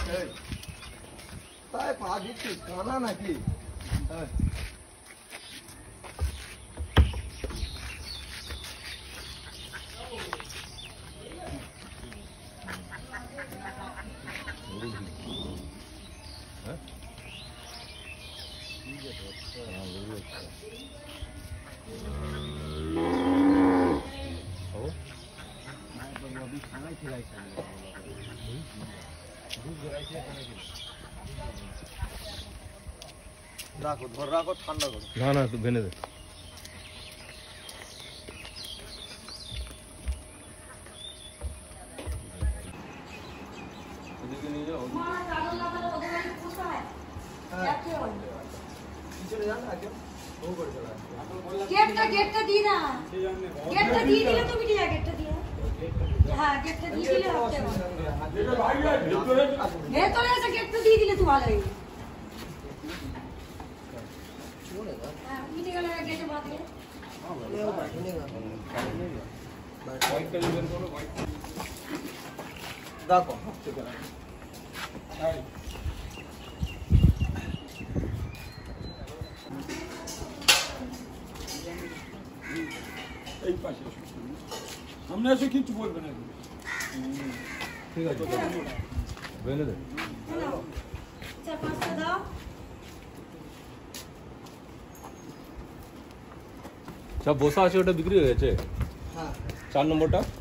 তাই পা দিচ্ছিস কানা নাকি? রাখো ধর রাখো ঠান্ডা করো। না না একটু ভেনে দে। এদিকে নিয়ে যাও। गेटটা দি না गेटটা দিয়ে দিলে তুমি কি गेटটা দিয়ে হ্যাঁ गेटটা দিয়ে দিলে হচ্ছে ভেতরে এসে गेटটা দিয়ে দিলে তো ভালো হয় হ্যাঁ মিটে গেল गेट बात है व्हाइट कलर बेर करो व्हाइट देखो এই পাশে আমরা এসে কিছু বলবে না ঠিক আছে ভেনে দে। আচ্ছা পাঁচটা দাও সব বসা আছে ওটা বিক্রি হয়ে গেছে। হ্যাঁ 4 নম্বরটা